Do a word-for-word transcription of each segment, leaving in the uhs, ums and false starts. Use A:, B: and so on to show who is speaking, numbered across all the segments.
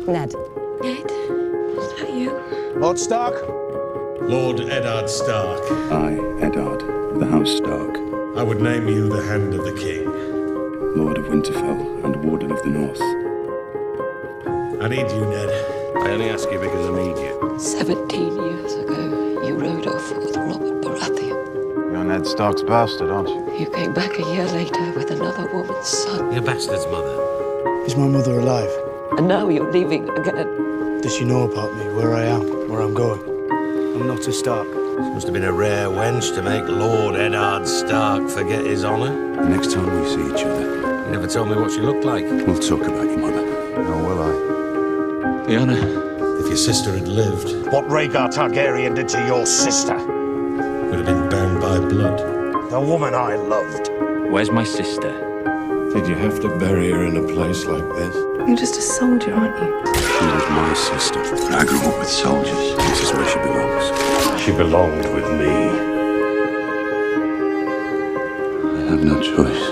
A: Ned.
B: Ned? Is that you?
C: Lord Stark?
D: Lord Eddard Stark.
E: I, Eddard, of the House Stark.
D: I would name you the Hand of the King.
E: Lord of Winterfell and Warden of the North.
D: I need you, Ned.
F: I only ask you because I need you.
B: Seventeen years ago, you rode off with Robert Baratheon.
C: You're Ned Stark's bastard, aren't you?
B: You came back a year later with another woman's son.
F: Your bastard's mother.
G: Is my mother alive?
B: And now you're leaving again.
G: Does she know about me, where I am, where I'm going? I'm not a Stark.
F: This must have been a rare wench to make Lord Eddard Stark forget his honour.
E: The next time we see each other,
F: You never told me what she looked like.
E: we'll talk about your mother.
C: Nor will I.
F: The honour.
D: If your sister had lived,
H: What Rhaegar Targaryen did to your sister,
D: would have been bound by blood.
H: the woman I loved.
F: Where's my sister?
D: Did you have to bury her in a place like this?
B: You're just a soldier, aren't you?
E: She was my sister. I grew up with soldiers. This is where she belongs.
D: She belonged with me.
E: I have no choice.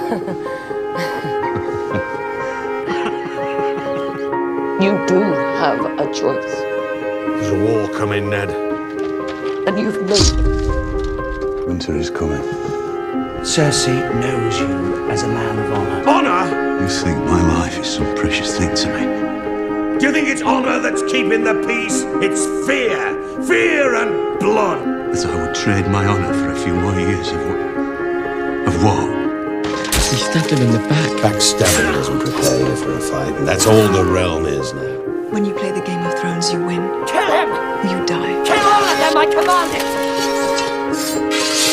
B: You do have a choice.
D: There's a war coming, Ned.
B: And you've made it.
E: Winter is coming.
I: Cersei knows you as a man of honor.
H: Honor?
E: You think my life is some precious thing to me?
H: Do you think it's honor that's keeping the peace? It's fear. Fear and blood.
E: That I would trade my honor for a few more years of war. Of war.
F: He stabbed him in the back.
D: Backstabbing doesn't prepare you for a fight, and that's all the realm is now.
J: When you play the Game of Thrones, you win.
B: Kill him!
J: You die.
B: Kill all of them, I command it!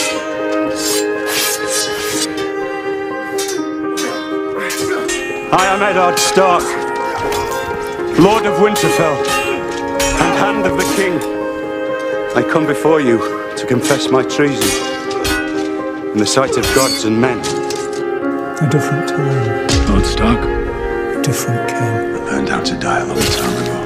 G: I am Eddard Stark, Lord of Winterfell and Hand of the King. I come before you to confess my treason in the sight of gods and men.
K: A different time,
E: Lord Stark,
K: a different king.
E: I learned how to die a long time ago.